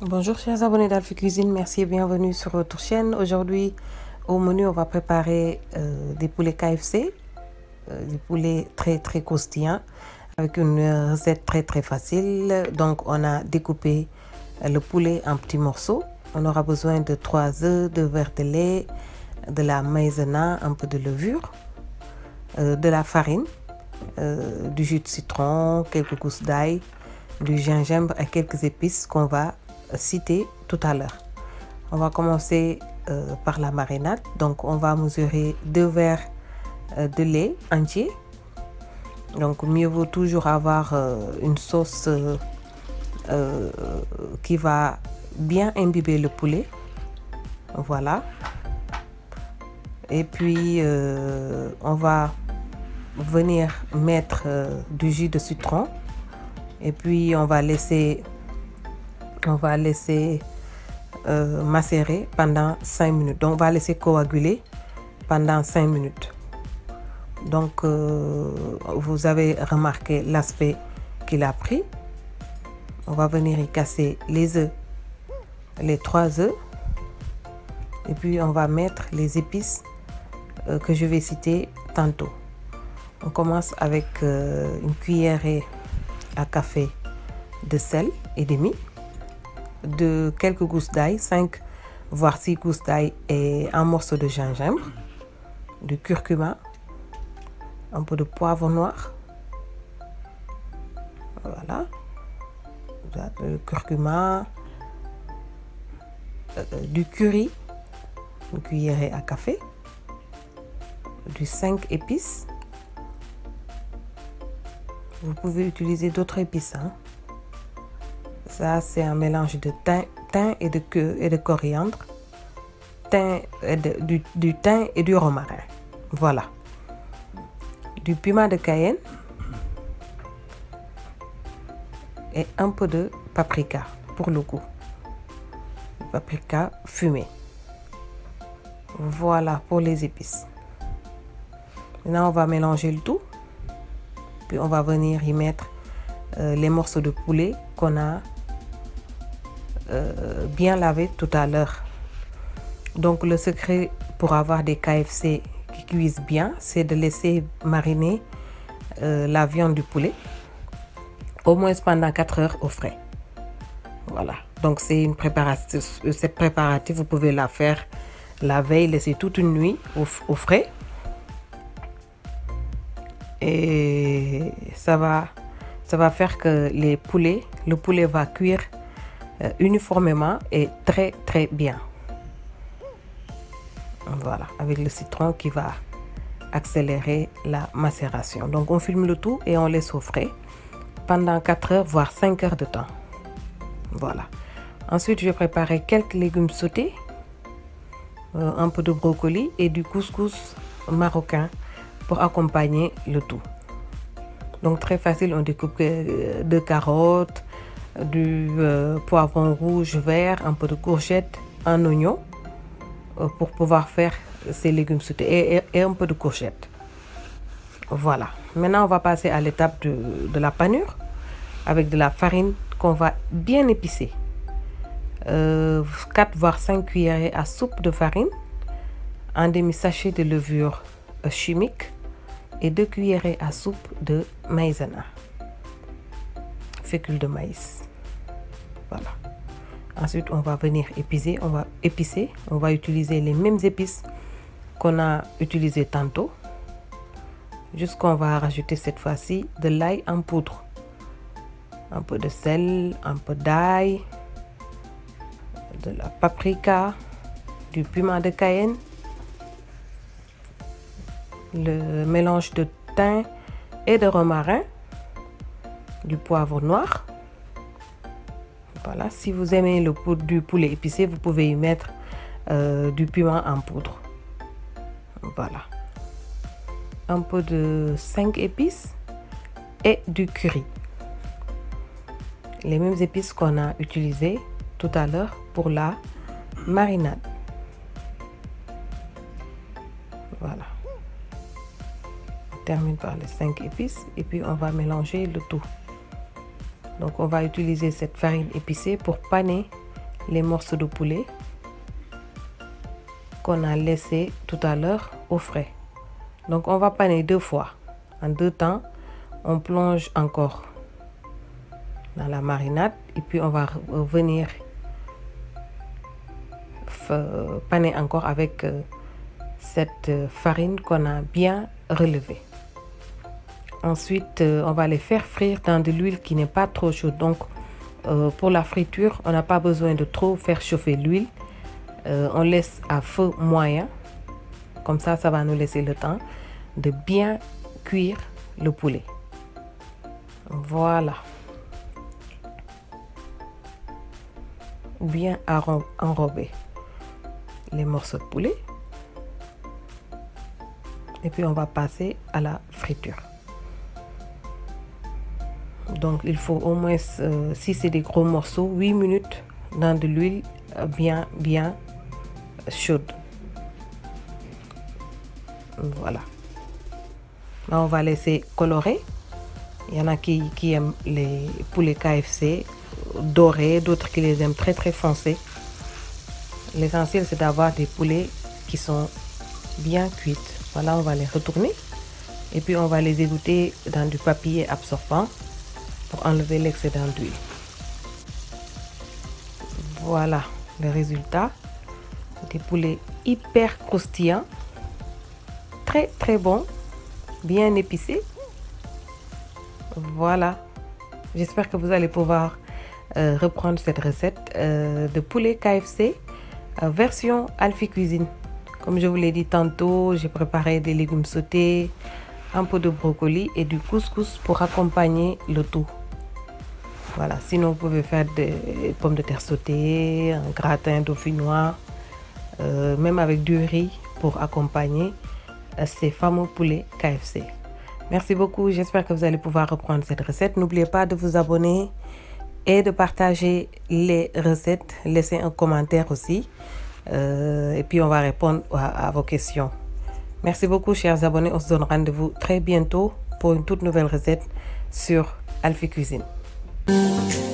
Bonjour chers abonnés d'Alphie Cuisine, merci et bienvenue sur votre chaîne. Aujourd'hui au menu on va préparer des poulets KFC, des poulets très croustillants avec une recette très facile. Donc on a découpé le poulet en petits morceaux. On aura besoin de 3 œufs, 2 verres de lait, de la maïzena, un peu de levure, de la farine, du jus de citron, quelques gousses d'ail, du gingembre et quelques épices qu'on va citer tout à l'heure. On va commencer par la marinade. Donc on va mesurer 2 verres de lait entier. Donc mieux vaut toujours avoir une sauce qui va bien imbiber le poulet. Voilà. Et puis on va venir mettre du jus de citron et puis on va laisser macérer pendant 5 minutes. Donc on va laisser coaguler pendant 5 minutes. Donc vous avez remarqué l'aspect qu'il a pris. On va venir y casser les œufs, les 3 œufs, et puis on va mettre les épices que je vais citer tantôt. On commence avec une cuillerée à café de sel et demi, de quelques gousses d'ail, 5 voire 6 gousses d'ail et un morceau de gingembre, du curcuma, un peu de poivre noir, voilà, le curcuma, du curry, une cuillerée à café, du 5 épices. Vous pouvez utiliser d'autres épices, hein. Ça c'est un mélange de thym et de coriandre, du thym et du romarin. Voilà. Du piment de Cayenne et un peu de paprika pour le goût. Paprika fumé. Voilà pour les épices. Maintenant on va mélanger le tout. Puis on va venir y mettre les morceaux de poulet qu'on a bien lavé tout à l'heure. Donc le secret pour avoir des KFC qui cuisent bien, c'est de laisser mariner la viande du poulet au moins pendant 4 heures au frais. Voilà, donc c'est une préparation, cette préparatif vous pouvez la faire la veille, laisser toute une nuit au frais, et ça va faire que le poulet va cuire uniformément et très bien. Voilà, avec le citron qui va accélérer la macération. Donc on filme le tout et on laisse au frais pendant 4 heures voire 5 heures de temps. Voilà. Ensuite je vais préparer quelques légumes sautés, un peu de brocoli et du couscous marocain pour accompagner le tout. Donc très facile, on découpe 2 carottes, du poivron rouge vert, un peu de courgette, un oignon pour pouvoir faire ces légumes sautés et un peu de courgette. Voilà. Maintenant on va passer à l'étape de la panure avec de la farine qu'on va bien épicer. 4 voire 5 cuillerées à soupe de farine, un demi-sachet de levure chimique et 2 cuillerées à soupe de maïzena, fécule de maïs. Voilà. Ensuite on va venir épicer, on va utiliser les mêmes épices qu'on a utilisé tantôt, jusqu'on va rajouter cette fois-ci de l'ail en poudre, un peu de sel, un peu d'ail, de la paprika, du piment de Cayenne, le mélange de thym et de romarin, du poivre noir. Voilà, si vous aimez du poulet épicé, vous pouvez y mettre du piment en poudre. Voilà, un peu de 5 épices et du curry, les mêmes épices qu'on a utilisées tout à l'heure pour la marinade. Voilà, on termine par les 5 épices et puis on va mélanger le tout. Donc on va utiliser cette farine épicée pour paner les morceaux de poulet qu'on a laissés tout à l'heure au frais. Donc on va paner 2 fois. En 2 temps, on plonge encore dans la marinade et puis on va venir paner encore avec cette farine qu'on a bien relevée. Ensuite, on va les faire frire dans de l'huile qui n'est pas trop chaude. Donc, pour la friture, on n'a pas besoin de trop faire chauffer l'huile. On laisse à feu moyen. Comme ça va nous laisser le temps de bien cuire le poulet. Voilà. Bien enrober les morceaux de poulet. Et puis, on va passer à la friture. Donc, il faut au moins, si c'est des gros morceaux, 8 minutes dans de l'huile bien chaude. Voilà. Là, on va laisser colorer. Il y en a qui aiment les poulets KFC dorés, d'autres qui les aiment très très foncés. L'essentiel, c'est d'avoir des poulets qui sont bien cuits. Voilà, on va les retourner. Et puis, on va les égoutter dans du papier absorbant pour enlever l'excédent d'huile. Voilà le résultat. Des poulets hyper croustillants, très très bons, bien épicés. Voilà. J'espère que vous allez pouvoir reprendre cette recette de poulet KFC version Alphie Cuisine. Comme je vous l'ai dit tantôt, j'ai préparé des légumes sautés, un peu de brocoli et du couscous pour accompagner le tout. Voilà, sinon vous pouvez faire des pommes de terre sautées, un gratin dauphinois, même avec du riz pour accompagner ces fameux poulets KFC. Merci beaucoup, j'espère que vous allez pouvoir reprendre cette recette. N'oubliez pas de vous abonner et de partager les recettes. Laissez un commentaire aussi et puis on va répondre à vos questions. Merci beaucoup chers abonnés, on se donne rendez-vous très bientôt pour une toute nouvelle recette sur Alphie Cuisine.